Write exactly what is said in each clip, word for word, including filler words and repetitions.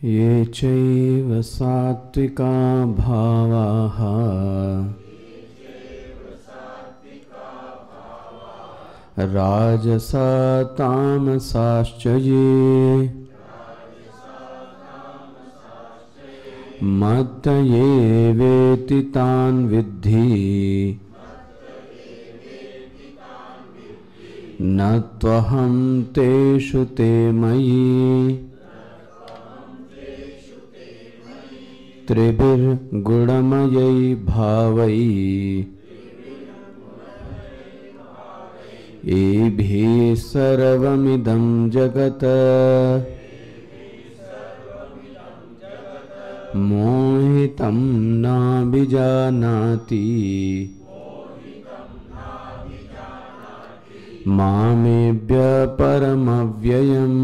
ये चैव सात्विका भावाः राजसा तामसाश्च ये मत्त ये वेति तान् विद्धि न त्वहं तेषु ते मयि त्रिभिर्गुणमयै भावै एभिः सर्वमिदं जगत् मोहितं नाभिजानाति मामेभ्य परमव्ययम्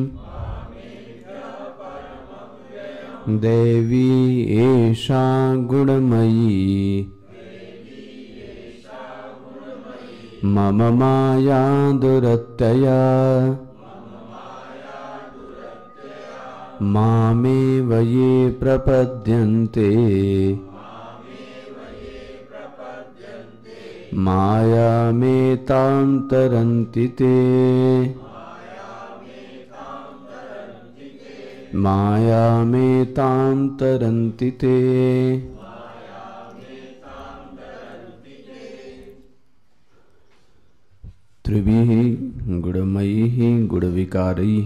देवी एषा गुणमयी मम माया दुरत्यया मामेव ये प्रपद्यन्ते मायामेतां तरन्ति ते मायामेतां तरन्ति ते। त्रिभिः गुणमयैः गुणविकारैः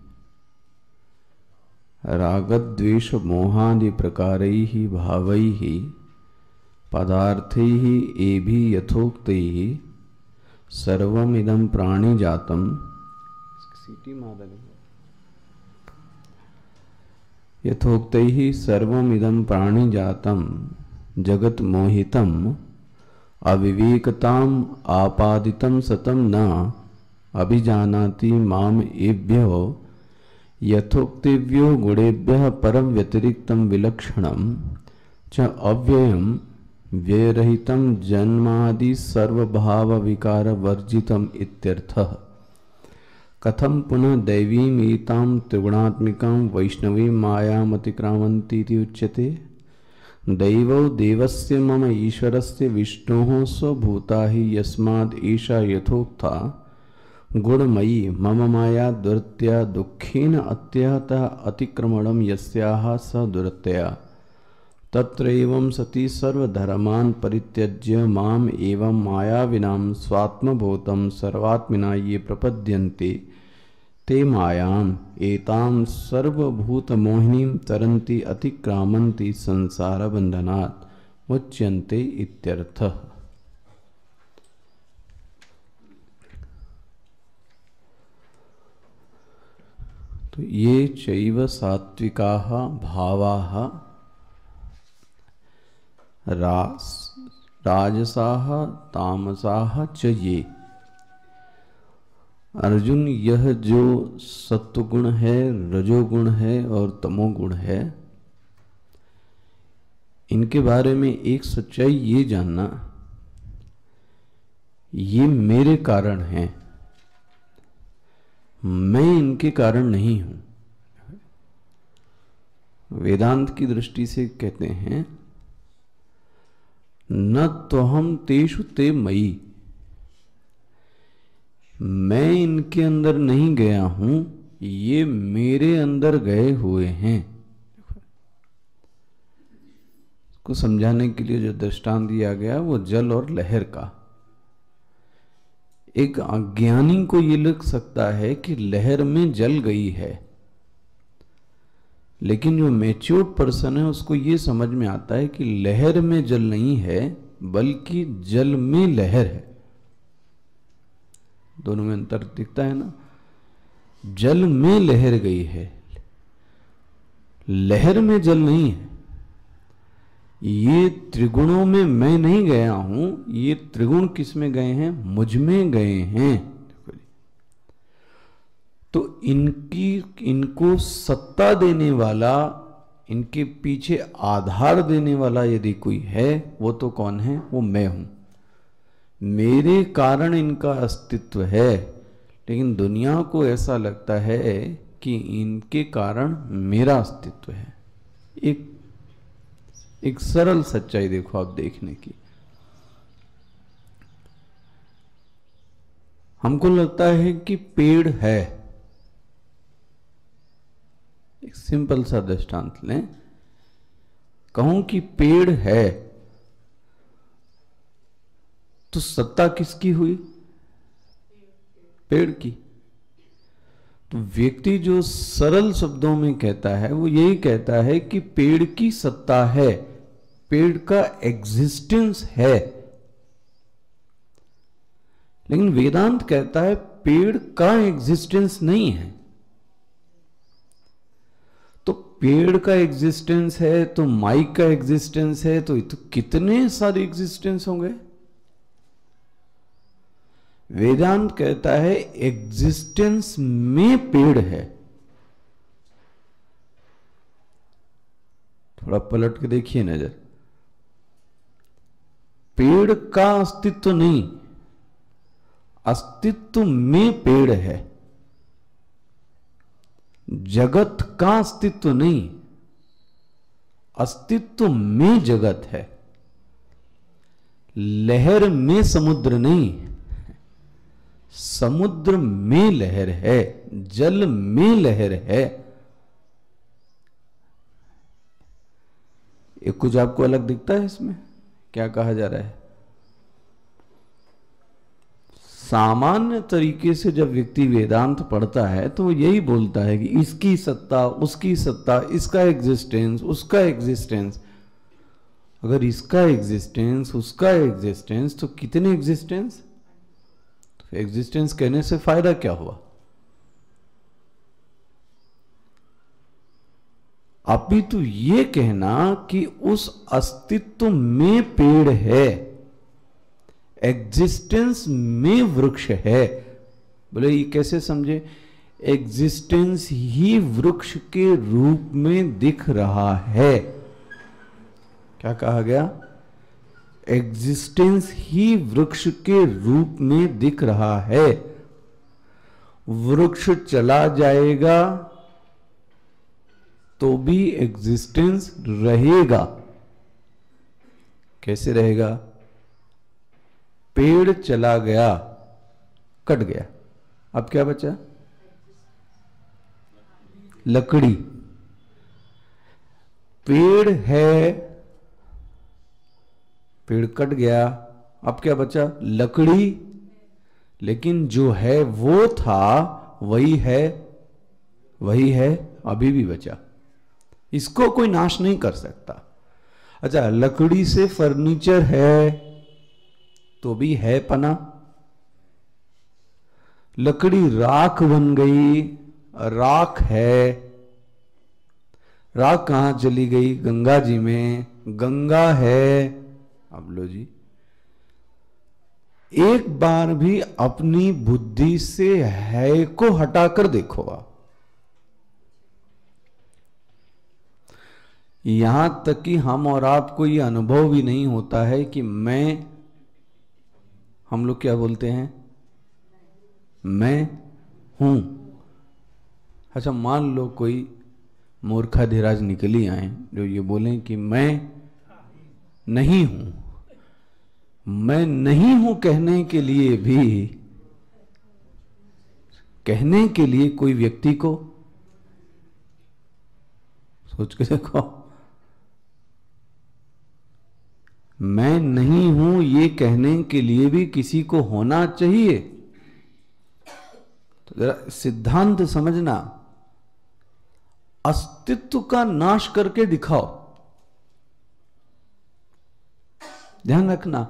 रागद्वेष मोहादि प्रकारैः भावैः पदार्थैः एभिः यथोक्तैः सर्वमिदं प्राणिजातं यथोक्तैः सर्वमिदं प्राणिजातं जगत् मोहितं अविवेकताम् आपादितं सतं न अभिजानाति माम एभ्यो यथोक्तेभ्यो गुणेभ्यः परं व्यतिरिक्तं विलक्षणं च अव्ययं व्ययरहितं जन्मादि सर्वभाव विकार वर्जितम् इत्यर्थः। कथं पुनः दैवीम् एतां त्रिगुणात्मिकां वैष्णवीं मायाम् अतिक्रामन्ति इति उच्यते। दैवो देवस्य मम ईश्वरस्य विष्णोः स्वभूता हि यस्माद् एषा यथोक्ता गुणमयी मम माया दुरत्या दुःखेन अत्यहतः अतिक्रमणं यस्याः स दुरत्या तत्र एवं सति सर्वधर्मान् परित्यज्य माम एवं मायाविनां स्वात्मभूतं सर्वात्मिना ये प्रपद्यन्ते ते मायाम् एतां सर्वभूतमोहिनीं तरन्ति अतिक्रामन्ति संसारबन्धनात् मुच्यन्ते इत्यर्थः। तो ये चैव सात्विकाः भावाः रास राजसाः तामसाः च ये। अर्जुन, यह जो सत्वगुण है, रजोगुण है और तमोगुण है, इनके बारे में एक सच्चाई ये जानना, ये मेरे कारण हैं, मैं इनके कारण नहीं हूं। वेदांत की दृष्टि से कहते हैं न त्वहं तेषु ते मयि, मैं इनके अंदर नहीं गया हूं, ये मेरे अंदर गए हुए हैं। को समझाने के लिए जो दृष्टांत दिया गया वो जल और लहर का। एक अज्ञानी को ये लग सकता है कि लहर में जल गई है, लेकिन जो मैच्योर्ड पर्सन है उसको ये समझ में आता है कि लहर में जल नहीं है बल्कि जल में लहर है। दोनों में अंतर दिखता है ना। जल में लहर गई है, लहर में जल नहीं है। ये त्रिगुणों में मैं नहीं गया हूं, ये त्रिगुण किस में गए हैं? मुझ में गए हैं। तो इनकी इनको सत्ता देने वाला, इनके पीछे आधार देने वाला यदि कोई है, वो तो कौन है? वो मैं हूं। मेरे कारण इनका अस्तित्व है। लेकिन दुनिया को ऐसा लगता है कि इनके कारण मेरा अस्तित्व है। एक एक सरल सच्चाई देखो आप देखने की। हमको लगता है कि पेड़ है, एक सिंपल सा दृष्टांत लें, कहूं कि पेड़ है तो सत्ता किसकी हुई? पेड़ की। तो व्यक्ति जो सरल शब्दों में कहता है वो यही कहता है कि पेड़ की सत्ता है, पेड़ का एग्जिस्टेंस है। लेकिन वेदांत कहता है पेड़ का एग्जिस्टेंस नहीं है। तो पेड़ का एग्जिस्टेंस है तो माइक का एग्जिस्टेंस है, तो, तो कितने सारे एग्जिस्टेंस होंगे? वेदांत कहता है एग्जिस्टेंस में पेड़ है। थोड़ा पलट के देखिए नजर, पेड़ का अस्तित्व नहीं, अस्तित्व में पेड़ है। जगत का अस्तित्व नहीं, अस्तित्व में जगत है। लहर में समुद्र नहीं, समुद्र में लहर है, जल में लहर है। ये कुछ आपको अलग दिखता है इसमें? क्या कहा जा रहा है? सामान्य तरीके से जब व्यक्ति वेदांत पढ़ता है तो वो यही बोलता है कि इसकी सत्ता, उसकी सत्ता, इसका एग्जिस्टेंस, उसका एग्जिस्टेंस। अगर इसका एग्जिस्टेंस, उसका एग्जिस्टेंस, तो कितने एग्जिस्टेंस? तो एग्जिस्टेंस कहने से फायदा क्या हुआ? अभी तो ये कहना कि उस अस्तित्व में पेड़ है, एग्जिस्टेंस में वृक्ष है। बोले ये कैसे समझे? एग्जिस्टेंस ही वृक्ष के रूप में दिख रहा है। क्या कहा गया? एग्जिस्टेंस ही वृक्ष के रूप में दिख रहा है। वृक्ष चला जाएगा तो भी एग्जिस्टेंस रहेगा। कैसे रहेगा? पेड़ चला गया, कट गया, अब क्या बचा? लकड़ी। पेड़ है, पेड़ कट गया, अब क्या बचा? लकड़ी। लेकिन जो है वो था वही है, वही है, अभी भी बचा। इसको कोई नाश नहीं कर सकता। अच्छा, लकड़ी से फर्नीचर है तो भी है पना। लकड़ी राख बन गई, राख है। राख कहां चली गई? गंगा जी में, गंगा है। अब लो जी, एक बार भी अपनी बुद्धि से है को हटाकर देखो आप। यहां तक कि हम और आपको ये अनुभव भी नहीं होता है कि मैं, हम लोग क्या बोलते हैं? मैं हूं। अच्छा, मान लो कोई मूर्खाधिराज निकली आए जो ये बोलें कि मैं नहीं हूं। मैं नहीं हूं कहने के लिए भी, कहने के लिए कोई व्यक्ति को, सोच के देखो, मैं नहीं हूं ये कहने के लिए भी किसी को होना चाहिए। तो जरा सिद्धांत समझना, अस्तित्व का नाश करके दिखाओ। ध्यान रखना,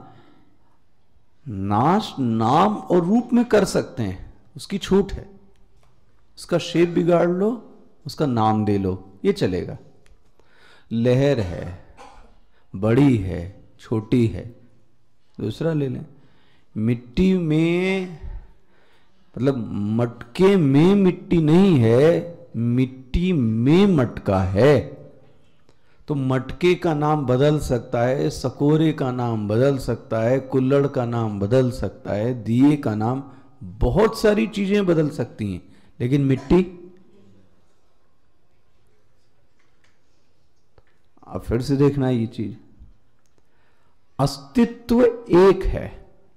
नाश नाम और रूप में कर सकते हैं, उसकी छूट है। उसका शेप बिगाड़ लो, उसका नाम दे लो, ये चलेगा। लहर है, बड़ी है, छोटी है। दूसरा ले लें, मिट्टी में, मतलब मटके में मिट्टी नहीं है, मिट्टी में मटका है। तो मटके का नाम बदल सकता है, सकोरे का नाम बदल सकता है, कुल्हड़ का नाम बदल सकता है, दिए का नाम, बहुत सारी चीजें बदल सकती हैं, लेकिन मिट्टी अब फिर से देखना ये चीज, अस्तित्व एक है,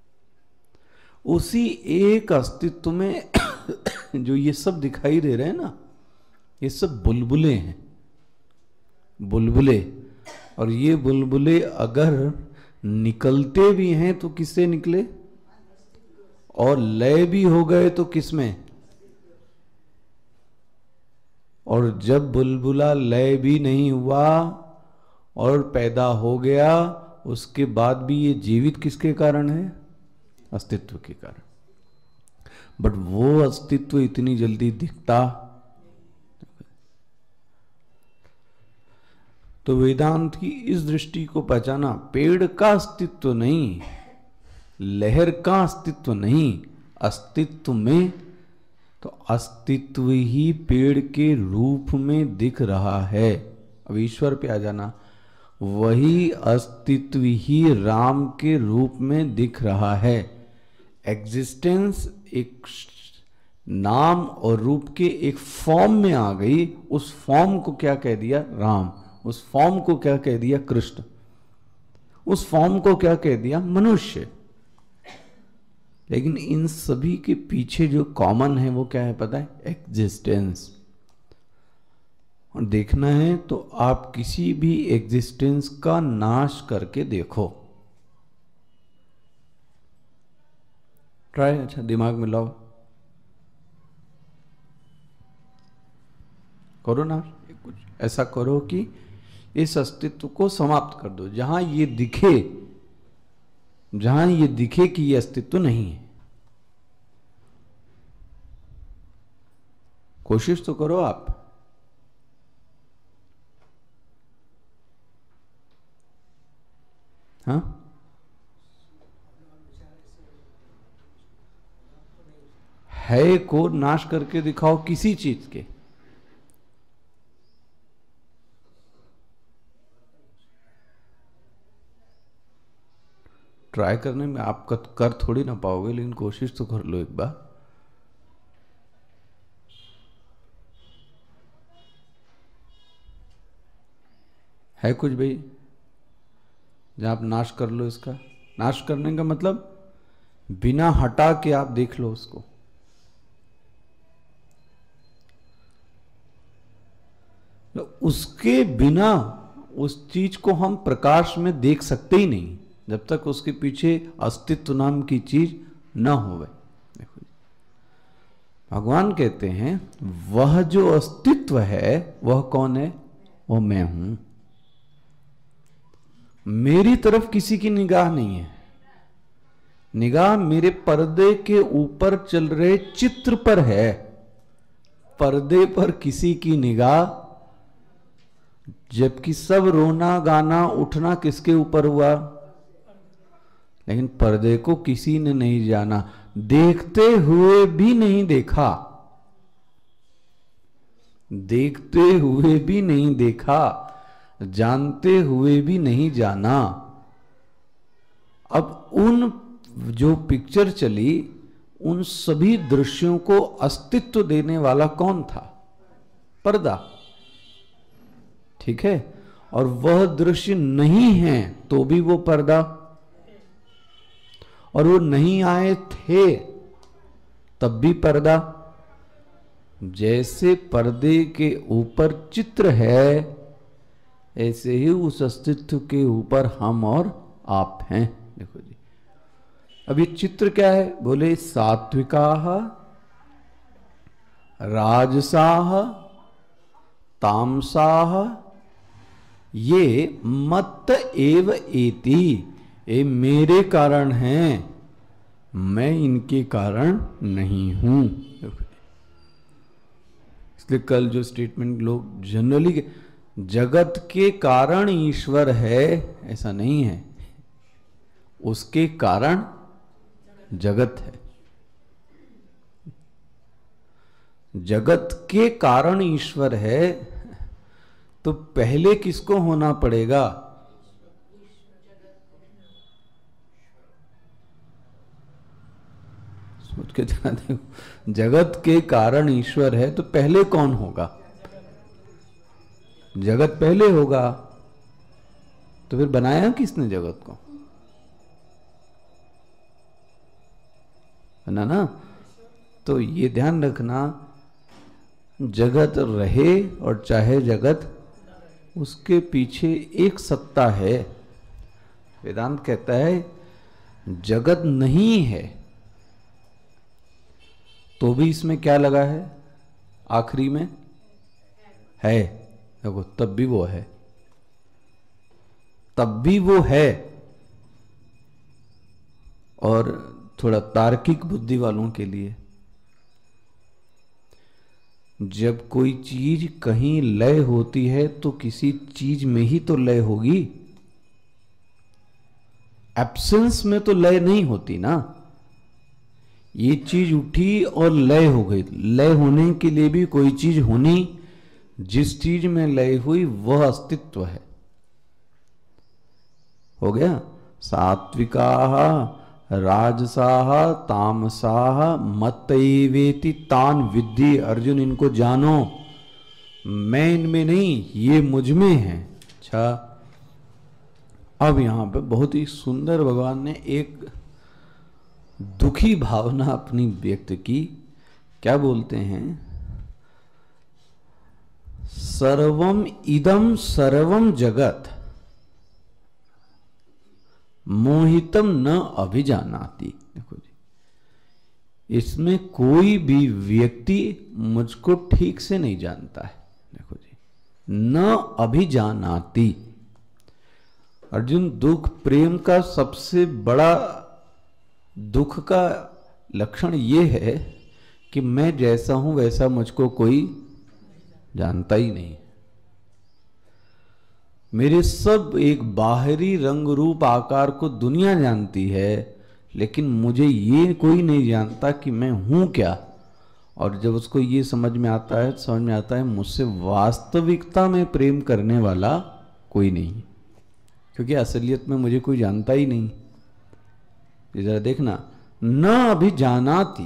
उसी एक अस्तित्व में जो ये सब दिखाई दे रहे हैं ना, ये सब बुलबुले हैं, बुलबुले। और ये बुलबुले अगर निकलते भी हैं तो किससे निकले, और लय भी हो गए तो किसमें, और जब बुलबुला लय भी नहीं हुआ और पैदा हो गया, उसके बाद भी ये जीवित किसके कारण है, अस्तित्व के कारण। बट वो अस्तित्व इतनी जल्दी दिखता, तो वेदांत की इस दृष्टि को पहचाना, पेड़ का अस्तित्व नहीं, लहर का अस्तित्व नहीं, अस्तित्व में, तो अस्तित्व ही पेड़ के रूप में दिख रहा है। अब ईश्वर पे आ जाना, वही अस्तित्व ही राम के रूप में दिख रहा है। एग्जिस्टेंस एक नाम और रूप के एक फॉर्म में आ गई, उस फॉर्म को क्या कह दिया राम, उस फॉर्म को क्या कह दिया कृष्ण, उस फॉर्म को क्या कह दिया मनुष्य। लेकिन इन सभी के पीछे जो कॉमन है वो क्या है पता है, एग्जिस्टेंस। और देखना है तो आप किसी भी एग्जिस्टेंस का नाश करके देखो, ट्राई, अच्छा दिमाग में लाओ, करो ना, कुछ ऐसा करो कि इस अस्तित्व को समाप्त कर दो, जहां ये दिखे, जहां ये दिखे कि ये अस्तित्व नहीं है। कोशिश तो करो आप। हाँ, है को नाश करके दिखाओ किसी चीज के, ट्राई करने में आप कर थोड़ी ना पाओगे, लेकिन कोशिश तो कर लो एक बार। है कुछ भाई जहां आप नाश कर लो इसका, नाश करने का मतलब बिना हटा के आप देख लो उसको। तो उसके बिना उस चीज को हम प्रकाश में देख सकते ही नहीं, जब तक उसके पीछे अस्तित्व नाम की चीज न होवे। देखो भगवान कहते हैं वह जो अस्तित्व है वह कौन है, वो मैं हूं। मेरी तरफ किसी की निगाह नहीं है, निगाह मेरे पर्दे के ऊपर चल रहे चित्र पर है। पर्दे पर किसी की निगाह, जबकि सब रोना गाना उठना किसके ऊपर हुआ, लेकिन पर्दे को किसी ने नहीं जाना, देखते हुए भी नहीं देखा, देखते हुए भी नहीं देखा, जानते हुए भी नहीं जाना। अब उन जो पिक्चर चली, उन सभी दृश्यों को अस्तित्व देने वाला कौन था, पर्दा, ठीक है। और वह दृश्य नहीं है तो भी वो पर्दा, और वो नहीं आए थे तब भी पर्दा। जैसे पर्दे के ऊपर चित्र है, ऐसे ही उस अस्तित्व के ऊपर हम और आप हैं। देखो जी, अब ये चित्र क्या है, बोले सात्विकाः राजसाः तामसाः ये मत्त एव एति, ये मेरे कारण हैं, मैं इनके कारण नहीं हूं। इसलिए कल जो स्टेटमेंट लोग जनरली, जगत के कारण ईश्वर है, ऐसा नहीं है, उसके कारण जगत है। जगत के कारण ईश्वर है तो पहले किसको होना पड़ेगा, सोच के ध्यान देखो, जगत के कारण ईश्वर है तो पहले कौन होगा, जगत पहले होगा, तो फिर बनाया किसने जगत को? बना ना। तो ये ध्यान रखना, जगत रहे और चाहे जगत, उसके पीछे एक सत्ता है। वेदांत कहता है जगत नहीं है तो भी इसमें क्या लगा है? आखिरी में है। देखो तब भी वो है, तब भी वो है। और थोड़ा तार्किक बुद्धि वालों के लिए, जब कोई चीज कहीं लय होती है तो किसी चीज में ही तो लय होगी, एब्सेंस में तो लय नहीं होती ना। ये चीज उठी और लय हो गई, लय होने के लिए भी कोई चीज होनी, जिस चीज में लय हुई वह अस्तित्व है। हो गया। सात्विकाः राजसाः तामसाः मत्तैवेति तान विद्धि। अर्जुन इनको जानो, मैं इनमें नहीं, ये मुझ में है। अच्छा, अब यहां पे बहुत ही सुंदर भगवान ने एक दुखी भावना अपनी व्यक्त की। क्या बोलते हैं? सर्वम इदम सर्वम जगत मोहितम न अभिजानाति। देखो जी, इसमें कोई भी व्यक्ति मुझको ठीक से नहीं जानता है। देखो जी, न अभिजानाति। अर्जुन, दुख प्रेम का सबसे बड़ा दुख का लक्षण यह है कि मैं जैसा हूं वैसा मुझको कोई जानता ही नहीं। मेरे सब एक बाहरी रंग रूप आकार को दुनिया जानती है, लेकिन मुझे ये कोई नहीं जानता कि मैं हूं क्या। और जब उसको ये समझ में आता है, समझ में आता है मुझसे वास्तविकता में प्रेम करने वाला कोई नहीं, क्योंकि असलियत में मुझे कोई जानता ही नहीं। जरा देखना, न अभिजानाति,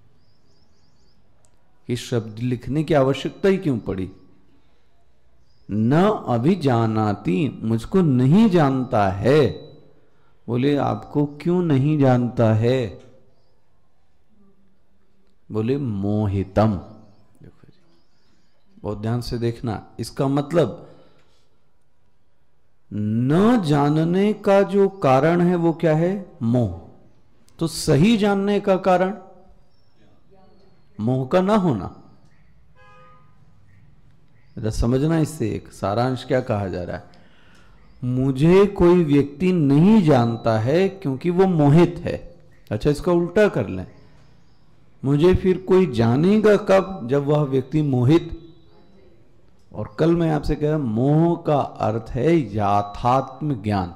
इस शब्द लिखने की आवश्यकता ही क्यों पड़ी? न अभिजानाति, मुझको नहीं जानता है। बोले आपको क्यों नहीं जानता है? बोले मोहितम। देखो जी, बहुत ध्यान से देखना, इसका मतलब न जानने का जो कारण है वो क्या है? मोह। तो सही जानने का कारण मोह का ना होना। जरा समझना, इससे एक सारांश क्या कहा जा रहा है? मुझे कोई व्यक्ति नहीं जानता है क्योंकि वो मोहित है। अच्छा, इसका उल्टा कर लें, मुझे फिर कोई जानेगा कब? जब वह व्यक्ति मोहित। और कल मैं आपसे कह रहा, मोह का अर्थ है याथात्म ज्ञान,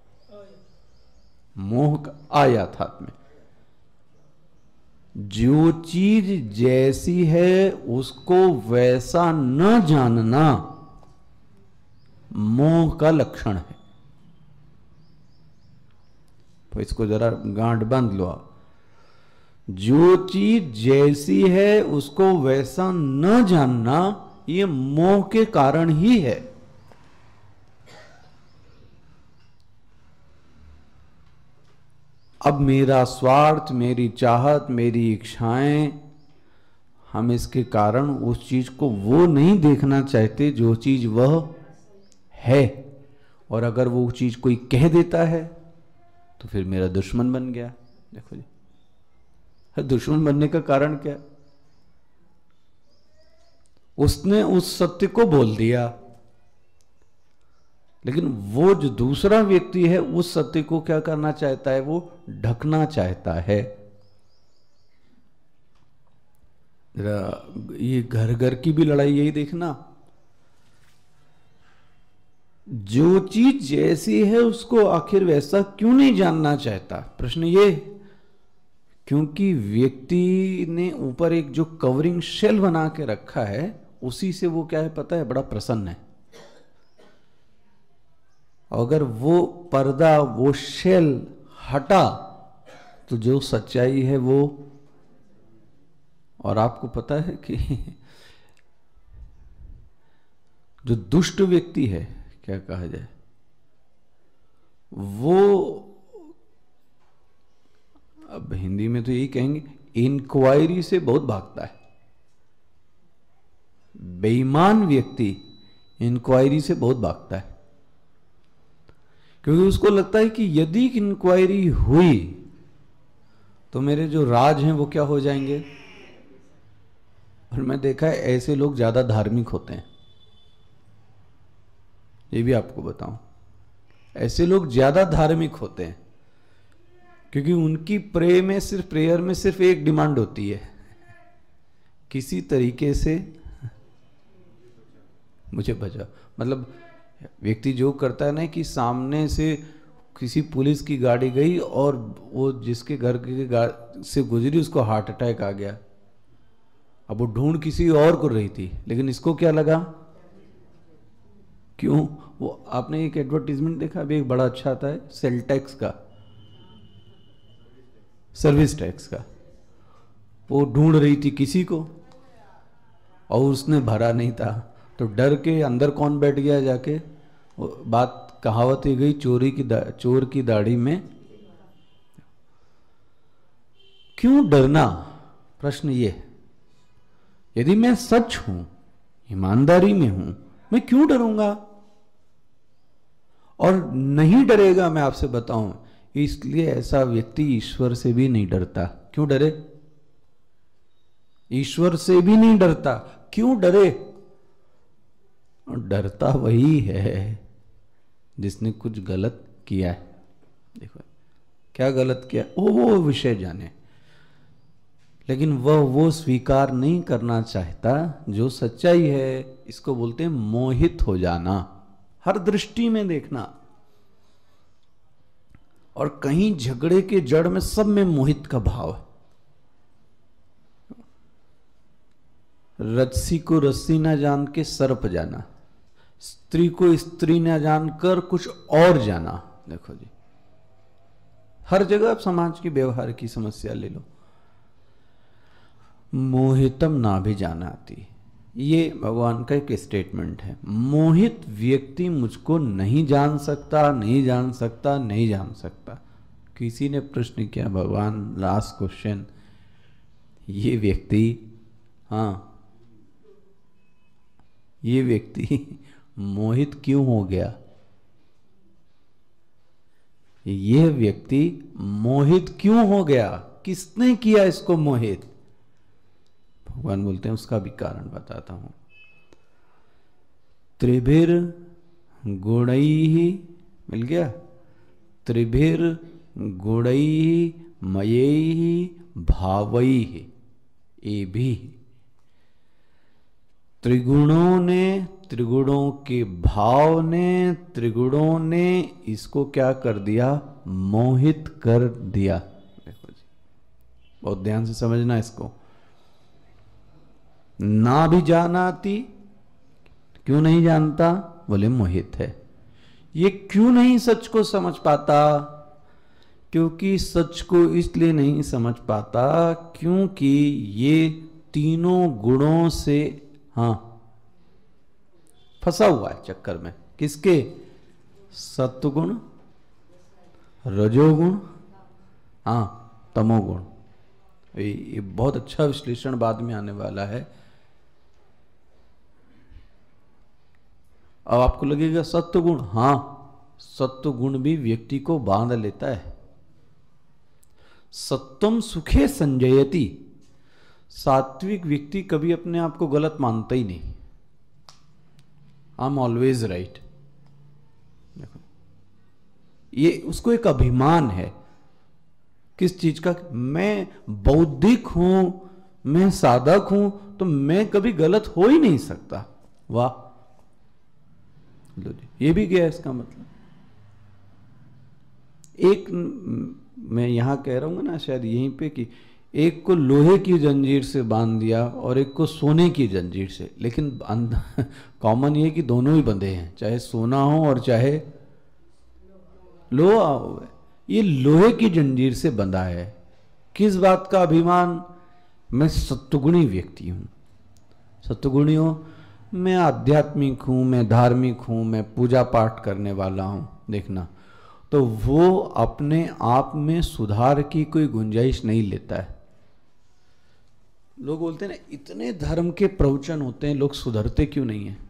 मोह का आयाथात्म्य। जो चीज जैसी है उसको वैसा न जानना मोह का लक्षण है। तो इसको जरा गांठ बांध लो आप। जो चीज जैसी है उसको वैसा न जानना, ये मोह के कारण ही है। अब मेरा स्वार्थ, मेरी चाहत, मेरी इच्छाएं, हम इसके कारण उस चीज को वो नहीं देखना चाहते जो चीज वह है। और अगर वो चीज कोई कह देता है तो फिर मेरा दुश्मन बन गया। देखो जी, दुश्मन बनने का कारण क्या? उसने उस सत्य को बोल दिया, लेकिन वो जो दूसरा व्यक्ति है उस सत्य को क्या करना चाहता है? वो ढकना चाहता है। ये घर घर की भी लड़ाई यही देखना, जो चीज जैसी है उसको आखिर वैसा क्यों नहीं जानना चाहता? प्रश्न ये, क्योंकि व्यक्ति ने ऊपर एक जो कवरिंग शेल बना के रखा है, उसी से वो क्या है पता है? बड़ा प्रसन्न है। अगर वो पर्दा, वो शेल हटा तो जो सच्चाई है वो। और आपको पता है कि जो दुष्ट व्यक्ति है, क्या कहा जाए, वो अब हिंदी में तो यही कहेंगे, इंक्वायरी से बहुत भागता है। बेईमान व्यक्ति इंक्वायरी से बहुत भागता है, क्योंकि उसको लगता है कि यदि इंक्वायरी हुई तो मेरे जो राज हैं वो क्या हो जाएंगे। और मैं देखा है ऐसे लोग ज्यादा धार्मिक होते हैं, ये भी आपको बताऊं, ऐसे लोग ज्यादा धार्मिक होते हैं, क्योंकि उनकी प्रे में सिर्फ प्रेयर में सिर्फ एक डिमांड होती है, किसी तरीके से मुझे बचा। मतलब व्यक्ति जो करता है ना कि सामने से किसी पुलिस की गाड़ी गई और वो जिसके घर के से गुजरी उसको हार्ट अटैक आ गया, अब वो ढूंढ किसी और को रही थी, लेकिन इसको क्या लगा, क्यों? वो आपने एक एडवर्टीजमेंट देखा अभी, एक बड़ा अच्छा आता है सेल टैक्स का, सर्विस टैक्स का, वो ढूंढ रही थी किसी को और उसने भरा नहीं था, तो डर के अंदर कौन बैठ गया जाके, वो बात कहावत ही गई, चोरी की चोर की दाढ़ी में। क्यों डरना? प्रश्न ये, यदि मैं सच हूं, ईमानदारी में हूं, मैं क्यों डरूंगा? और नहीं डरेगा, मैं आपसे बताऊं, इसलिए ऐसा व्यक्ति ईश्वर से भी नहीं डरता। क्यों डरे? ईश्वर से भी नहीं डरता। क्यों डरे? डरता वही है जिसने कुछ गलत किया है। देखो क्या गलत किया, वो वो विषय जाने, लेकिन वह वो स्वीकार नहीं करना चाहता जो सच्चाई है। इसको बोलते हैं मोहित हो जाना, हर दृष्टि में देखना, और कहीं झगड़े के जड़ में सब में मोहित का भाव है। रस्सी को रस्सी ना जान के सर्प जाना, स्त्री को स्त्री ना जानकर कुछ और जाना। देखो जी, हर जगह आप समाज की व्यवहार की समस्या ले लो, मोहितम ना भी जानाति, ये भगवान का एक स्टेटमेंट है। मोहित व्यक्ति मुझको नहीं जान सकता, नहीं जान सकता, नहीं जान सकता। किसी ने प्रश्न किया, भगवान लास्ट क्वेश्चन, ये व्यक्ति, हाँ ये व्यक्ति मोहित क्यों हो गया? यह व्यक्ति मोहित क्यों हो गया? किसने किया इसको मोहित? भगवान बोलते हैं उसका भी कारण बताता हूं। त्रिभिर गुणैहि, मिल गया, त्रिभिर गुणैहि मयैहि भावैहि, ये भी त्रिगुणों ने, त्रिगुणों के भाव ने, त्रिगुणों ने इसको क्या कर दिया? मोहित कर दिया। देखो जी, बहुत ध्यान से समझना इसको। ना भी जानाती, क्यों नहीं जानता? बोले मोहित है। ये क्यों नहीं सच को समझ पाता? क्योंकि सच को इसलिए नहीं समझ पाता क्योंकि ये तीनों गुणों से, हाँ, फंसा हुआ है चक्कर में। किसके? सत्वगुण, रजोगुण, हाँ, तमोगुण। ये बहुत अच्छा विश्लेषण बाद में आने वाला है। अब आपको लगेगा सत्वगुण, हाँ, सत्वगुण भी व्यक्ति को बांध लेता है। सत्वम सुखे संजयति, सात्विक व्यक्ति कभी अपने आप को गलत मानता ही नहीं। I am always right. देखो, ये उसको एक अभिमान है। किस चीज का? मैं बौद्धिक हूं, मैं साधक हूं, तो मैं कभी गलत हो ही नहीं सकता। वाह, ये भी गया इसका मतलब। एक मैं यहां कह रहा हूं ना, शायद यहीं पे, कि एक को लोहे की जंजीर से बांध दिया और एक को सोने की जंजीर से, लेकिन कॉमन ये कि दोनों ही बंधे हैं, चाहे सोना हो और चाहे लोहा हो। ये लोहे की जंजीर से बंधा है। किस बात का अभिमान? मैं सत्वगुणी व्यक्ति हूं। सत्वगुणी हो, मैं आध्यात्मिक हूं, मैं धार्मिक हूं, मैं पूजा पाठ करने वाला हूं। देखना, तो वो अपने आप में सुधार की कोई गुंजाइश नहीं लेता है। लोग बोलते हैं ना, इतने धर्म के प्रवचन होते हैं, लोग सुधरते क्यों नहीं है?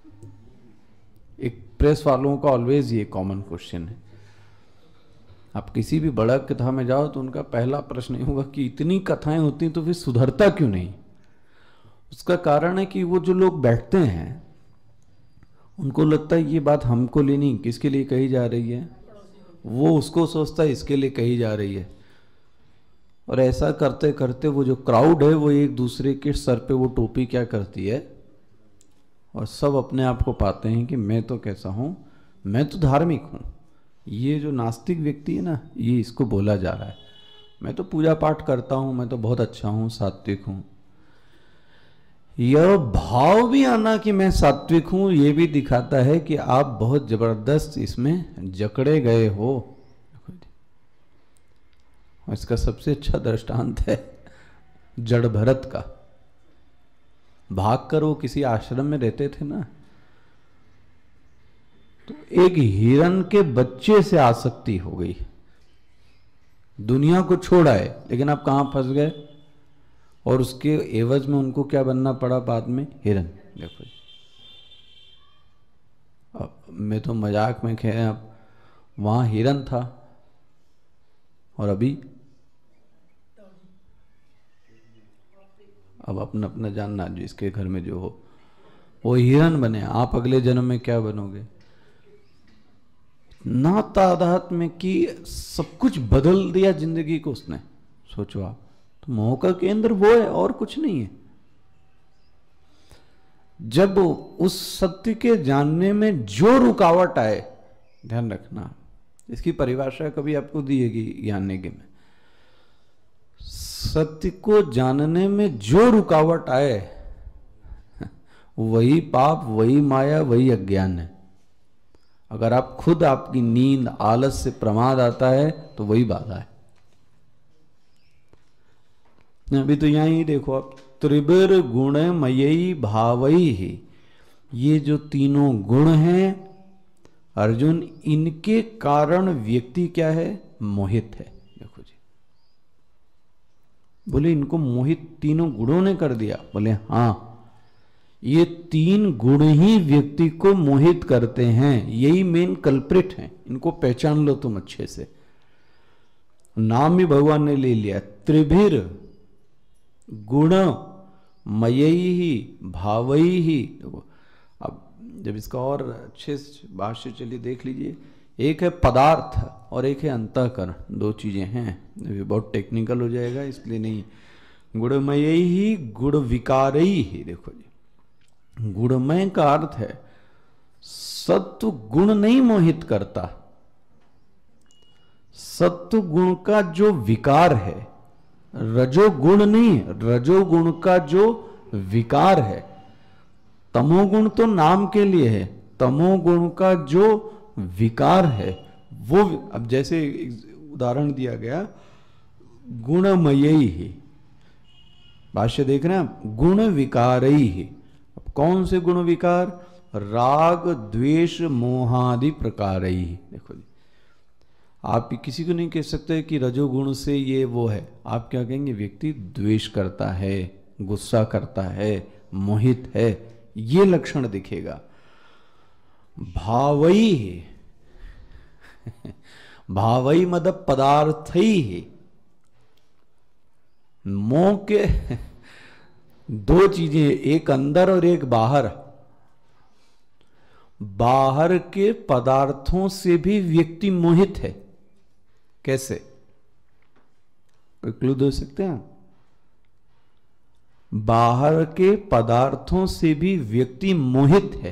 एक प्रेस वालों का ऑलवेज ये कॉमन क्वेश्चन है। आप किसी भी बड़ा कथा में जाओ तो उनका पहला प्रश्न ये होगा कि इतनी कथाएं होती हैं तो फिर सुधरता क्यों नहीं? उसका कारण है कि वो जो लोग बैठते हैं उनको लगता है ये बात हमको लिए नहीं, किसके लिए कही जा रही है, वो उसको सोचता है इसके लिए कही जा रही है। और ऐसा करते करते वो जो क्राउड है वो एक दूसरे के सर पे वो टोपी क्या करती है, और सब अपने आप को पाते हैं कि मैं तो कैसा हूं, मैं तो धार्मिक हूं। ये जो नास्तिक व्यक्ति है ना, ये इसको बोला जा रहा है, मैं तो पूजा पाठ करता हूं, मैं तो बहुत अच्छा हूं, सात्विक हूं। यह भाव भी आना कि मैं सात्विक हूं, ये भी दिखाता है कि आप बहुत जबरदस्त इसमें जकड़े गए हो। इसका सबसे अच्छा दृष्टांत है जड़ भरत का। भाग कर वो किसी आश्रम में रहते थे ना, तो एक हिरन के बच्चे से आसक्ति हो गई। दुनिया को छोड़ा है, लेकिन आप कहां फंस गए, और उसके एवज में उनको क्या बनना पड़ा बाद में, हिरन। देखो जी, अब मैं तो मजाक में कह रहे हैं, अब वहां हिरन था और अभी अब अपना अपना जानना, जो इसके घर में जो हो वो हिरन बने। आप अगले जन्म में क्या बनोगे? ना तादाद में कि सब कुछ बदल दिया जिंदगी को उसने। सोचो आप, तो मोह का केंद्र वो है और कुछ नहीं है। जब उस सत्य के जानने में जो रुकावट आए, ध्यान रखना, इसकी परिभाषा कभी आपको दिएगी जानने के में, सत्य को जानने में जो रुकावट आए वही पाप, वही माया, वही अज्ञान है। अगर आप खुद, आपकी नींद, आलस से प्रमाद आता है तो वही बाधा है। अभी तो यहां ही देखो आप, त्रिबिर गुणमयी भावई ही, ये जो तीनों गुण हैं अर्जुन, इनके कारण व्यक्ति क्या है, मोहित है। देखो जी, बोले इनको मोहित तीनों गुणों ने कर दिया। बोले हाँ, ये तीन गुण ही व्यक्ति को मोहित करते हैं, यही मेन कल्प्रिट हैं। इनको पहचान लो तुम अच्छे से। नाम भी भगवान ने ले लिया, त्रिभिर गुण मयई ही भावई ही। देखो अब जब इसका और अच्छे से भाष्य चलिए देख लीजिए, एक है पदार्थ और एक है अंतःकरण, दो चीजें हैं। ये बहुत टेक्निकल हो जाएगा इसलिए नहीं। गुणमयी ही गुण विकारई ही। देखो जी, गुणमय का अर्थ है सत्व गुण नहीं मोहित करता, सत्व गुण का जो विकार है, रजोगुण नहीं, रजोगुण का जो विकार है। तमोगुण तो नाम के लिए है, तमोगुण का जो विकार है वो, अब जैसे उदाहरण दिया गया गुणमयी ही, भाष्य देख रहे हैं, गुण विकारई ही। अब कौन से गुण विकार, राग द्वेष मोहादि प्रकारई। देखो जी, आप किसी को नहीं कह सकते कि रजोगुण से ये वो है। आप क्या कहेंगे, व्यक्ति द्वेष करता है, गुस्सा करता है, मोहित है, ये लक्षण दिखेगा। भावई है भावई मतलब पदार्थ ही है। मोह के दो चीजें, एक अंदर और एक बाहर। बाहर के पदार्थों से भी व्यक्ति मोहित है। कैसे, कोई क्लू दे सकते हैं? बाहर के पदार्थों से भी व्यक्ति मोहित है।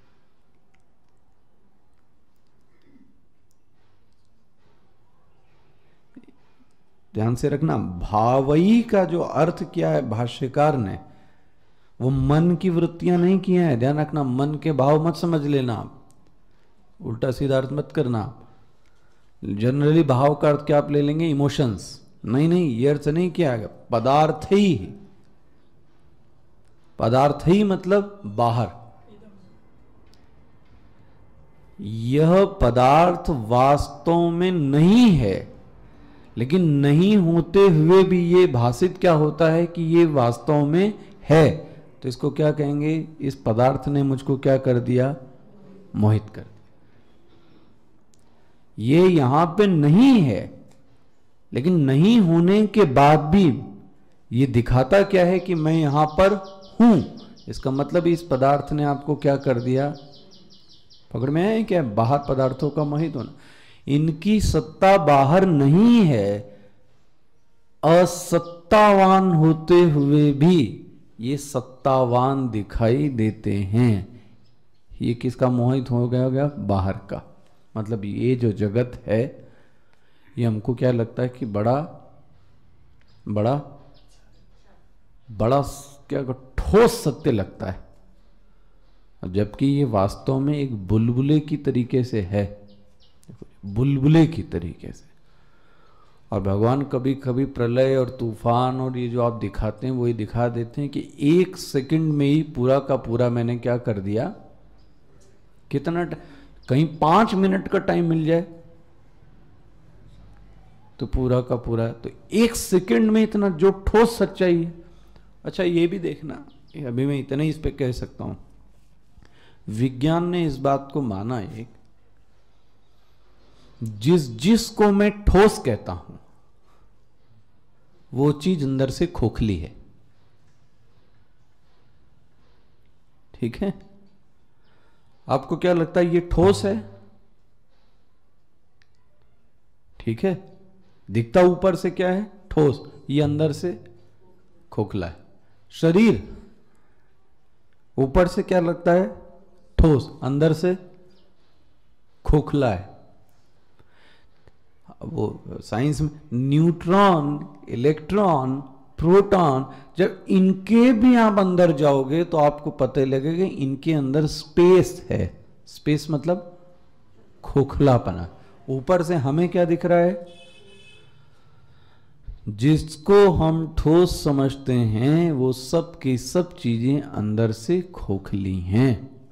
ध्यान से रखना, भावई का जो अर्थ किया है भाष्यकार ने, वो मन की वृत्तियां नहीं किया है। ध्यान रखना, मन के भाव मत समझ लेना, आप उल्टा सीधा अर्थ मत करना। जनरली भाव का अर्थ क्या आप ले लेंगे, इमोशंस। नहीं नहीं, ये अर्थ नहीं किया गया। पदार्थ ही, पदार्थ ही मतलब बाहर। यह पदार्थ वास्तव में नहीं है, लेकिन नहीं होते हुए भी ये भाषित क्या होता है कि ये वास्तव में है, तो इसको क्या कहेंगे? इस पदार्थ ने मुझको क्या कर दिया? मोहित कर दिया। ये यहां पे नहीं है, लेकिन नहीं होने के बाद भी ये दिखाता क्या है कि मैं यहां पर हूं। इसका मतलब इस पदार्थ ने आपको क्या कर दिया? पकड़ में है क्या? बाहर पदार्थों का मोहित होना। इनकी सत्ता बाहर नहीं है, असत्तावान होते हुए भी ये सत्तावान दिखाई देते हैं। ये किसका मोहित हो गया? हो गया बाहर का। मतलब ये जो जगत है ये हमको क्या लगता है कि बड़ा बड़ा बड़ा क्या ठोस सत्य लगता है, जबकि ये वास्तव में एक बुलबुले की तरीके से है, बुलबुले की तरीके से। और भगवान कभी कभी प्रलय और तूफान और ये जो आप दिखाते हैं वो ये दिखा देते हैं कि एक सेकंड में ही पूरा का पूरा मैंने क्या कर दिया। कितना, कहीं पांच मिनट का टाइम मिल जाए तो पूरा का पूरा, तो एक सेकंड में इतना जो ठोस सच्चाई है। अच्छा ये भी देखना, अभी मैं इतना ही इस पे कह सकता हूं, विज्ञान ने इस बात को माना है, जिस जिस को मैं ठोस कहता हूं वो चीज अंदर से खोखली है। ठीक है? आपको क्या लगता है ये ठोस है? ठीक है, दिखता ऊपर से क्या है? ठोस। ये अंदर से खोखला है। शरीर ऊपर से क्या लगता है? ठोस, अंदर से खोखला है। वो साइंस में न्यूट्रॉन, इलेक्ट्रॉन, प्रोटॉन, जब इनके भी आप अंदर जाओगे तो आपको पता लगेगा इनके अंदर स्पेस है। स्पेस मतलब खोखलापना। ऊपर से हमें क्या दिख रहा है? जिसको हम ठोस समझते हैं वो सब की सब चीजें अंदर से खोखली हैं।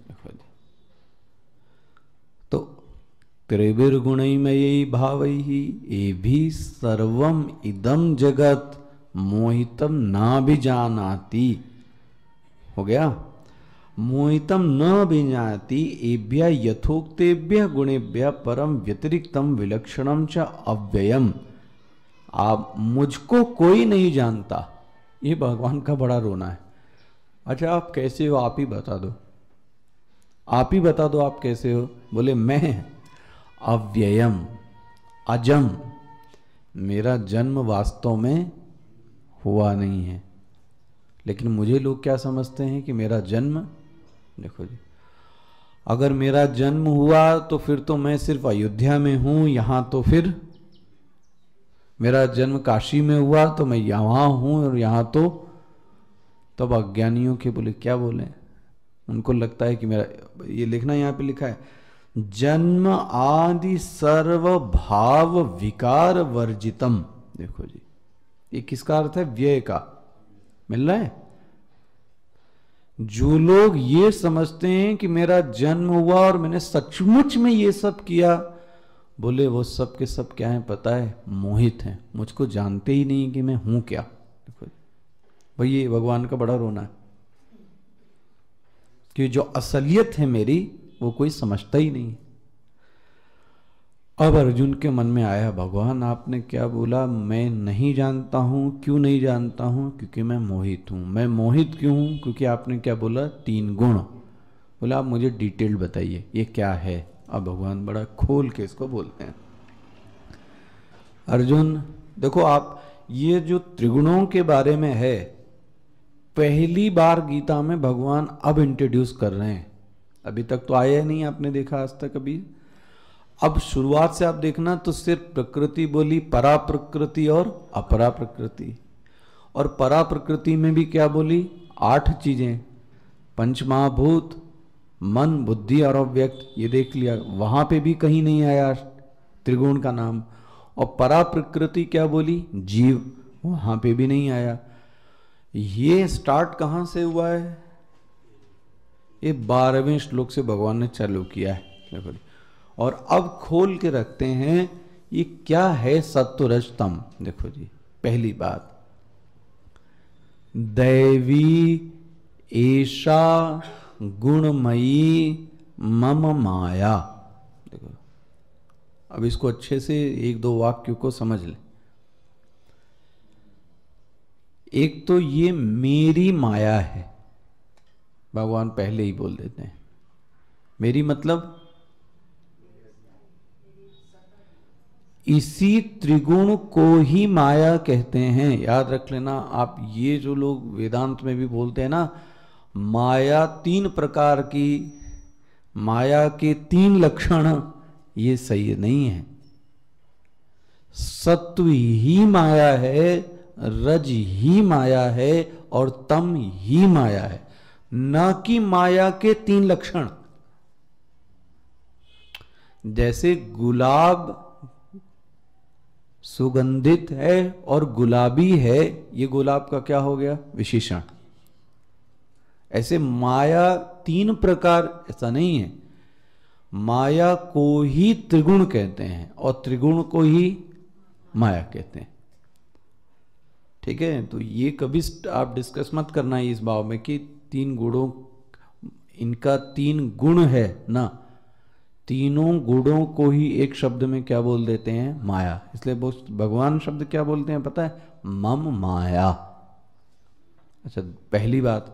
तो त्रिविर्गुणमयी भावैहि एभि सर्वम इदम जगत मोहितम ना भी जानाति। हो गया? मोहितम न भी जानाति एभ्य यथोक्तेभ्य गुणेभ्य परम व्यतिरिक्तम विलक्षणम च अव्ययम। आप मुझको कोई नहीं जानता, ये भगवान का बड़ा रोना है। अच्छा आप कैसे हो? आप ही बता दो, आप ही बता दो आप कैसे हो? बोले मैं अव्ययम, अजम, मेरा जन्म वास्तव में हुआ नहीं है, लेकिन मुझे लोग क्या समझते हैं कि मेरा जन्म, देखो जी, अगर मेरा जन्म हुआ तो फिर तो मैं सिर्फ अयोध्या में हूं, यहां तो फिर मेरा जन्म काशी में हुआ तो मैं यहां हूं और यहां तो, तब अज्ञानियों के बोले क्या बोले, उनको लगता है कि मेरा, ये लिखना यहां पे लिखा है, जन्म आदि सर्व भाव विकार वर्जितम। देखो जी, ये किसका अर्थ है? व्यय का। मिल रहा है? जो लोग ये समझते हैं कि मेरा जन्म हुआ और मैंने सचमुच में ये सब किया, बोले वो सब के सब क्या है पता है? मोहित हैं, मुझको जानते ही नहीं कि मैं हूं क्या। देखो भाई, ये भगवान का बड़ा रोना है कि जो असलियत है मेरी वो कोई समझता ही नहीं। अब अर्जुन के मन में आया, भगवान आपने क्या बोला? मैं नहीं जानता हूं। क्यों नहीं जानता हूं? क्योंकि मैं मोहित हूं। मैं मोहित क्यों हूं? क्योंकि आपने क्या बोला? तीन गुण। बोला आप मुझे डिटेल बताइए ये क्या है। अब भगवान बड़ा खोल के इसको बोलते हैं, अर्जुन देखो आप, ये जो त्रिगुणों के बारे में है पहली बार गीता में भगवान अब इंट्रोड्यूस कर रहे हैं। अभी तक तो आया नहीं, आपने देखा आज तक अभी। अब शुरुआत से आप देखना तो सिर्फ प्रकृति बोली, परा प्रकृति और अपरा प्रकृति। और परा प्रकृति में भी क्या बोली? आठ चीजें, पंचमहाभूत, मन, बुद्धि और अव्यक्त, ये देख लिया। वहां पे भी कहीं नहीं आया त्रिगुण का नाम। और परा प्रकृति क्या बोली? जीव, वहां पे भी नहीं आया। ये स्टार्ट कहां से हुआ है? ये बारहवें श्लोक से भगवान ने चालू किया है। और अब खोल के रखते हैं ये क्या है सत्व रज तम। देखो जी, पहली बात, दैवी एषा गुणमयी मम माया। देखो अब इसको अच्छे से एक दो वाक्यों को समझ ले। एक तो ये मेरी माया है, भगवान पहले ही बोल देते हैं। मेरी मतलब इसी त्रिगुण को ही माया कहते हैं। याद रख लेना आप, ये जो लोग वेदांत में भी बोलते हैं ना, माया तीन प्रकार की, माया के तीन लक्षण, ये सही नहीं है। सत्व ही माया है, रज ही माया है और तम ही माया है, न कि माया के तीन लक्षण। जैसे गुलाब सुगंधित है और गुलाबी है, ये गुलाब का क्या हो गया? विशेषण। ऐसे माया तीन प्रकार, ऐसा नहीं है। माया को ही त्रिगुण कहते हैं और त्रिगुण को ही माया कहते हैं। ठीक है, तो ये कभी आप डिस्कस मत करना है इस भाव में कि तीन गुणों, इनका तीन गुण है ना, तीनों गुणों को ही एक शब्द में क्या बोल देते हैं? माया। इसलिए भगवान शब्द क्या बोलते हैं पता है? मम माया। अच्छा, पहली बात,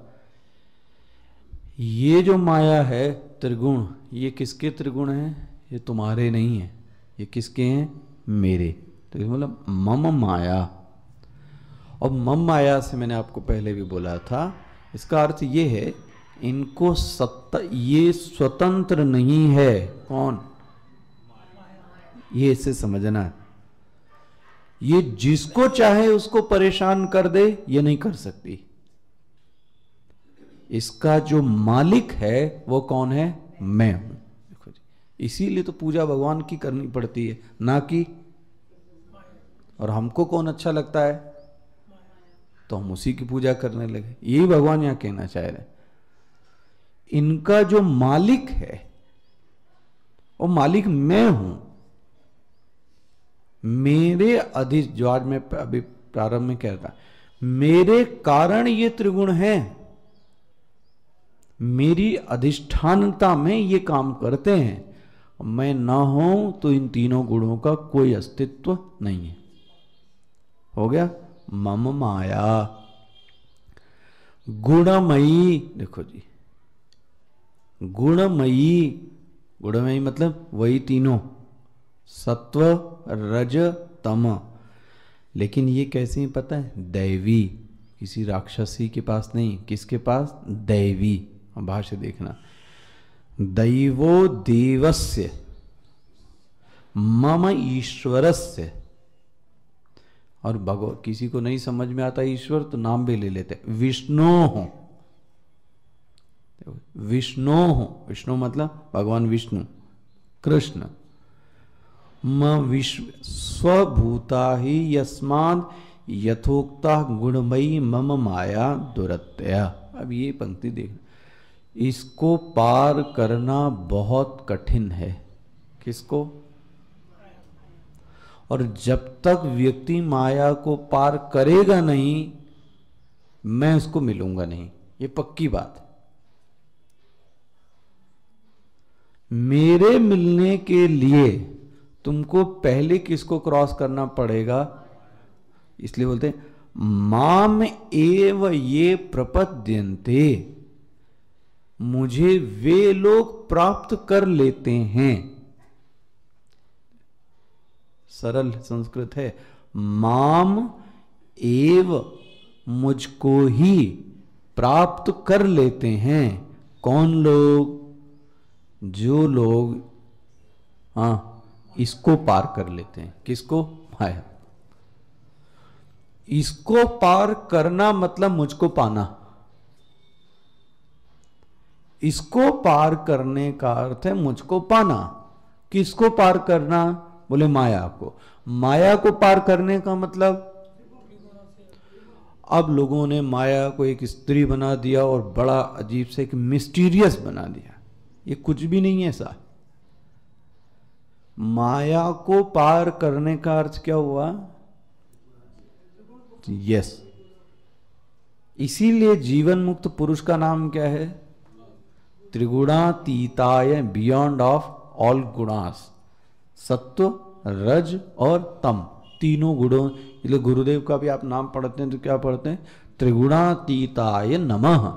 ये जो माया है त्रिगुण, ये किसके त्रिगुण हैं? ये तुम्हारे नहीं है, ये किसके हैं? मेरे। तो मतलब मम माया। और मम माया से मैंने आपको पहले भी बोला था, इसका अर्थ ये है इनको सत्ता, ये स्वतंत्र नहीं है। कौन? ये इसे समझना है। ये जिसको चाहे उसको परेशान कर दे, ये नहीं कर सकती। इसका जो मालिक है वो कौन है? मैं हूं। देखो जी, इसीलिए तो पूजा भगवान की करनी पड़ती है, ना कि। और हमको कौन अच्छा लगता है तो हम उसी की पूजा करने लगे। यही भगवान यहां कहना चाह रहे हैं। इनका जो मालिक है वो मालिक मैं हूं। मेरे अधि, जो आज मैं अभी प्रारंभ में कह रहा था, मेरे कारण ये त्रिगुण हैं, मेरी अधिष्ठानता में ये काम करते हैं। मैं ना हूं तो इन तीनों गुणों का कोई अस्तित्व नहीं है। हो गया मम माया। गुणमयी, देखो जी, गुणमयी, गुणमयी मतलब वही तीनों, सत्व रज तम। लेकिन ये कैसे ही पता है? दैवी, किसी राक्षसी के पास नहीं। किसके पास? दैवी। भाष्य देखना, दैवो देवस्य मम ईश्वरस्य। और भगवत, किसी को नहीं समझ में आता ईश्वर तो नाम भी ले लेते, विष्णु हो। विष्णु हो, विष्णु मतलब भगवान विष्णु, कृष्ण। म विश्व स्वभूता ही यस्माद यथोक्ता गुणमयी मम माया दुरत्या। अब ये पंक्ति देखना, इसको पार करना बहुत कठिन है। किसको? और जब तक व्यक्ति माया को पार करेगा नहीं, मैं उसको मिलूंगा नहीं, ये पक्की बात है। मेरे मिलने के लिए तुमको पहले किसको क्रॉस करना पड़ेगा? इसलिए बोलते हैं माम एव ये प्रपद्यन्ते, मुझे वे लोग प्राप्त कर लेते हैं। सरल संस्कृत है, माम एव, मुझको ही प्राप्त कर लेते हैं। कौन लोग? जो लोग हाँ इसको पार कर लेते हैं। किसको? माया। इसको पार करना मतलब मुझको पाना। इसको पार करने का अर्थ है मुझको पाना। किसको पार करना? बोले माया को। माया को पार करने का मतलब, अब लोगों ने माया को एक स्त्री बना दिया और बड़ा अजीब से एक मिस्टीरियस बना दिया। ये कुछ भी नहीं है ऐसा। माया को पार करने का अर्थ क्या हुआ? यस, इसीलिए जीवन मुक्त पुरुष का नाम क्या है? त्रिगुणातीताय, बियॉन्ड ऑफ ऑल गुणास, सत्व, रज और तम, तीनों गुणों। इसलिए गुरुदेव का भी आप नाम पढ़ते हैं तो क्या पढ़ते हैं? त्रिगुणातीताय नमः।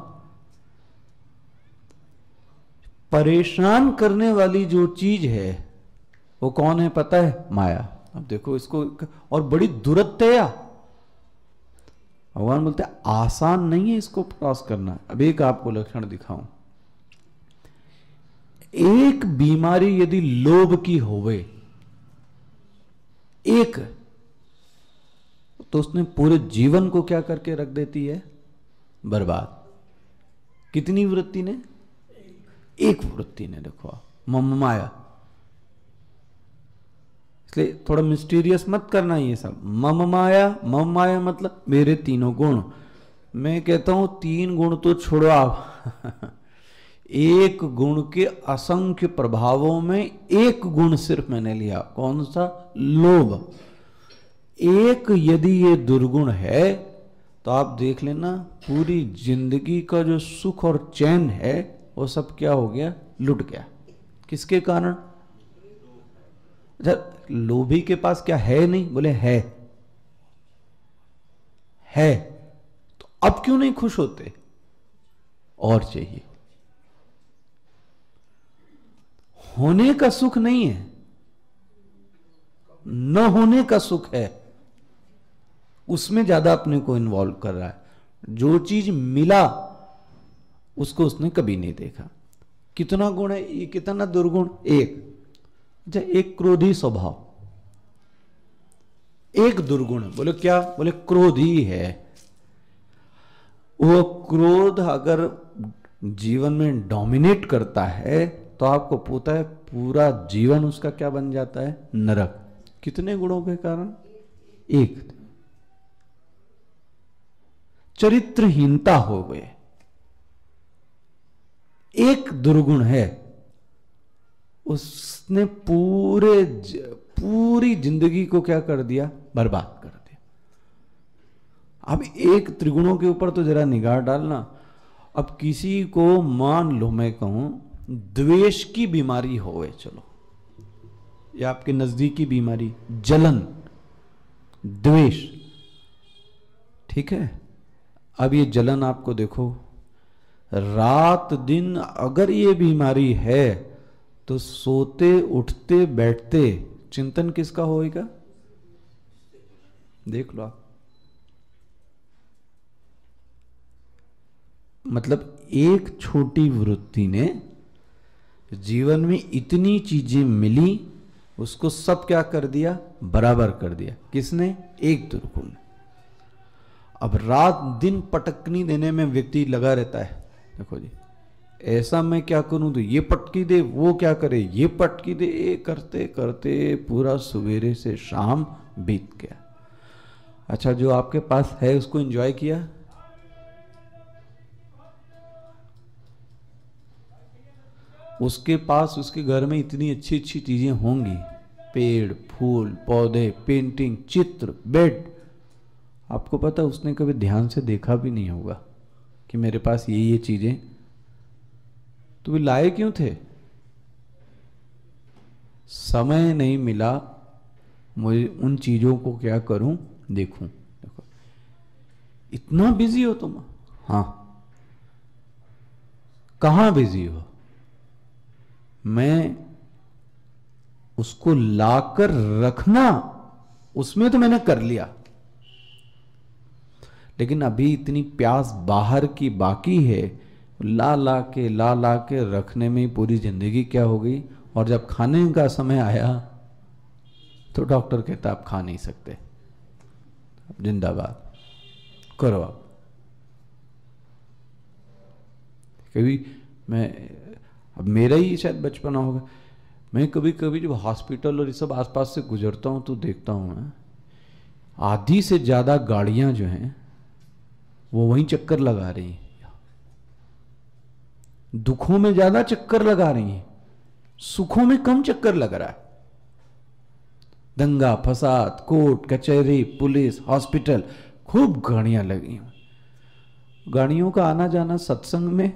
परेशान करने वाली जो चीज है वो कौन है पता है? माया। अब देखो इसको, और बड़ी दुरत्या, भगवान बोलते हैं आसान नहीं है इसको क्रॉस करना। अब एक आपको लक्षण दिखाऊं। एक बीमारी यदि लोभ की होवे, एक, तो उसने पूरे जीवन को क्या करके रख देती है? बर्बाद। कितनी वृत्ति ने? एक वृत्ति ने। देखो आप, मम माया। इसलिए थोड़ा मिस्टीरियस मत करना ये सब। मम माया, मम माया मतलब मेरे तीनों गुण। मैं कहता हूं तीन गुण तो छोड़ो आप एक गुण के असंख्य प्रभावों में एक गुण सिर्फ मैंने लिया। कौन सा? लोभ। एक यदि ये दुर्गुण है तो आप देख लेना पूरी जिंदगी का जो सुख और चैन है वो सब क्या हो गया? लुट गया। किसके कारण? अच्छा, लोभी के पास क्या है? नहीं, बोले है। है तो अब क्यों नहीं खुश होते? और चाहिए। होने का सुख नहीं है, न होने का सुख है, उसमें ज्यादा अपने को इन्वॉल्व कर रहा है। जो चीज मिला उसको उसने कभी नहीं देखा। कितना गुण है ये? कितना दुर्गुण? एक। अच्छा, एक क्रोधी स्वभाव, एक दुर्गुण। बोले क्या? बोले क्रोधी है। वो क्रोध अगर जीवन में डोमिनेट करता है तो आपको पता है पूरा जीवन उसका क्या बन जाता है? नरक। कितने गुणों के कारण? एक। चरित्रहीनता हो गए, एक दुर्गुण है, उसने पूरे पूरी जिंदगी को क्या कर दिया? बर्बाद कर दिया। अब एक त्रिगुणों के ऊपर तो जरा निगाह डालना। अब किसी को मान लो मैं कहूं द्वेष की बीमारी होवे, चलो, या आपके नजदीकी बीमारी जलन, द्वेष, ठीक है। अब ये जलन आपको देखो, रात दिन अगर ये बीमारी है तो सोते उठते बैठते चिंतन किसका होएगा? देख लो आप। मतलब एक छोटी वृत्ति ने जीवन में इतनी चीजें मिली, उसको सब क्या कर दिया? बराबर कर दिया। किसने? एक दुर्गुण। अब रात दिन पटकनी देने में व्यक्ति लगा रहता है। देखो जी, ऐसा मैं क्या करूं तो ये पटकी दे, वो क्या करे ये पटकी दे, ये करते करते पूरा सवेरे से शाम बीत गया। अच्छा, जो आपके पास है उसको एंजॉय किया? उसके पास, उसके घर में इतनी अच्छी अच्छी चीजें होंगी, पेड़, फूल, पौधे, पेंटिंग, चित्र, बेड। आपको पता उसने कभी ध्यान से देखा भी नहीं होगा कि मेरे पास ये ये चीजें, तो वे लाए क्यों थे? समय नहीं मिला मुझे उन चीजों को क्या करूं, देखूं। देखो, इतना बिजी हो तुम? हाँ, कहां बिजी हो? मैं उसको लाकर रखना, उसमें तो मैंने कर लिया, लेकिन अभी इतनी प्यास बाहर की बाकी है, ला ला के ला ला के रखने में पूरी जिंदगी क्या हो गई। और जब खाने का समय आया तो डॉक्टर कहता आप खा नहीं सकते, जिंदाबाद करो आप। कभी मैं, अब मेरा ही शायद बचपना होगा, मैं कभी कभी जब हॉस्पिटल और ये सब आसपास से गुजरता हूं तो देखता हूं मैं आधी से ज्यादा गाड़ियां जो हैं वो वहीं चक्कर लगा रही हैं, दुखों में ज्यादा चक्कर लगा रही हैं, सुखों में कम चक्कर लग रहा है। दंगा फसाद, कोर्ट कचहरी, पुलिस, हॉस्पिटल, खूब गाड़ियां लगी। गाड़ियों का आना जाना सत्संग में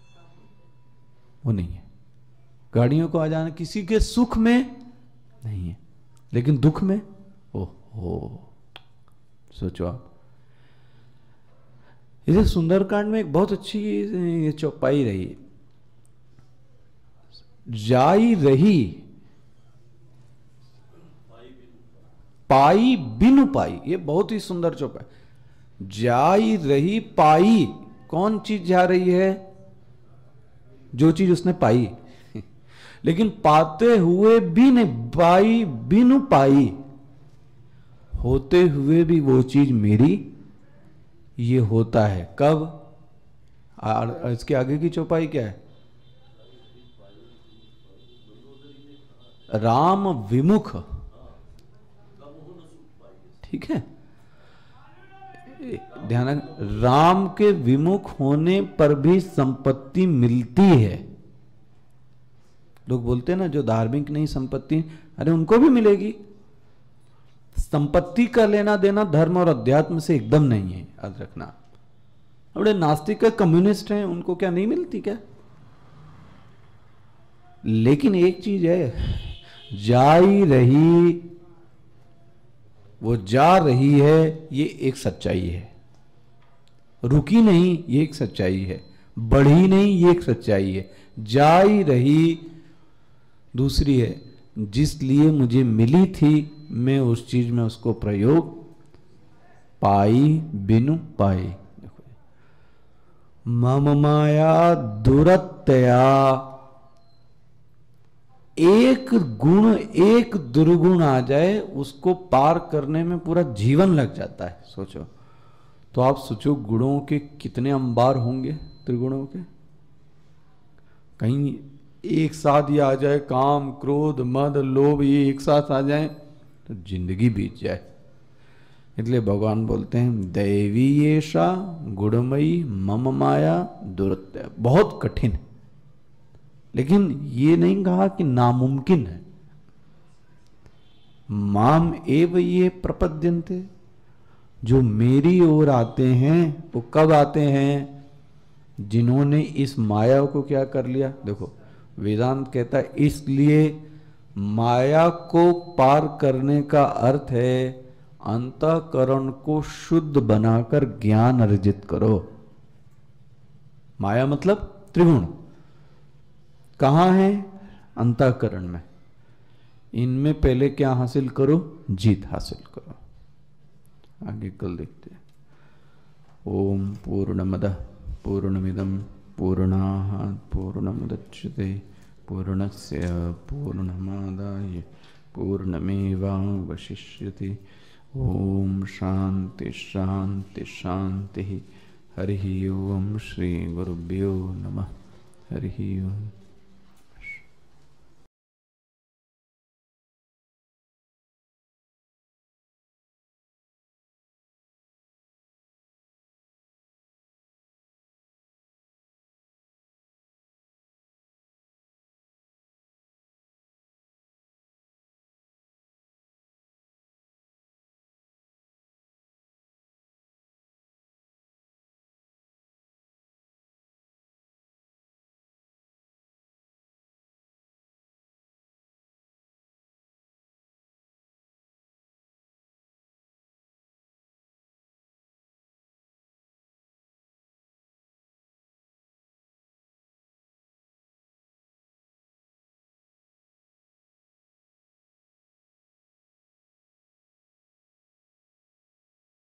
वो नहीं है। गाड़ियों को आ जाना किसी के सुख में नहीं है, लेकिन दुख में ओहो। सोचो आप, इसे सुंदरकांड में एक बहुत अच्छी ये चौपाई रही, जाई रही पाई बिनु पाई। ये बहुत ही सुंदर चौपाई। जाई रही पाई, कौन चीज जा रही है? जो चीज उसने पाई। लेकिन पाते हुए भी नहीं, पाई बिनु पाई, होते हुए भी वो चीज मेरी। ये होता है कब? और इसके आगे की चौपाई क्या है? राम विमुख, ठीक है, ध्यान, राम के विमुख होने पर भी संपत्ति मिलती है। लोग बोलते हैं ना जो धार्मिक नहीं संपत्ति, अरे उनको भी मिलेगी। संपत्ति का लेना देना धर्म और अध्यात्म से एकदम नहीं है, याद रखना। बड़े नास्तिक का कम्युनिस्ट हैं, उनको क्या नहीं मिलती क्या? लेकिन एक चीज है, जाई रही, वो जा रही है, ये एक सच्चाई है। रुकी नहीं, ये एक सच्चाई है। बढ़ी नहीं, ये एक सच्चाई है। जाई रही दूसरी है, जिस लिए मुझे मिली थी मैं उस चीज में उसको प्रयोग पाई बिनु पाई। देखो, मम माया दुरत्या, एक गुण एक दुर्गुण आ जाए उसको पार करने में पूरा जीवन लग जाता है। सोचो तो, आप सोचो गुणों के कितने अंबार होंगे, त्रिगुणों के। कहीं एक साथ ये आ जाए, काम क्रोध मद लोभ ये एक साथ आ जाए तो जिंदगी बीत जाए। इसलिए भगवान बोलते हैं दैवी येषा गुणमयी मम माया दुरत्या। बहुत कठिन है, लेकिन ये नहीं कहा कि नामुमकिन है। माम एव ये प्रपद्यन्ते, जो मेरी ओर आते हैं वो कब आते हैं? जिन्होंने इस माया को क्या कर लिया। देखो वेदांत कहता है इसलिए माया को पार करने का अर्थ है अंतःकरण को शुद्ध बनाकर ज्ञान अर्जित करो। माया मतलब त्रिगुण कहां है? अंतःकरण में। इनमें पहले क्या हासिल करो? जीत हासिल करो। आगे कल देखते हैं। ओम पूर्णमदः पूर्णमिदं पूर्णात् पूर्णमुदच्यते पूर्णस्य पूर्णमादाय पूर्णमेवावशिष्यते। ओम शांति शांति शांति। हरि ओम। श्री गुरुभ्यो नमः। हरि ओम।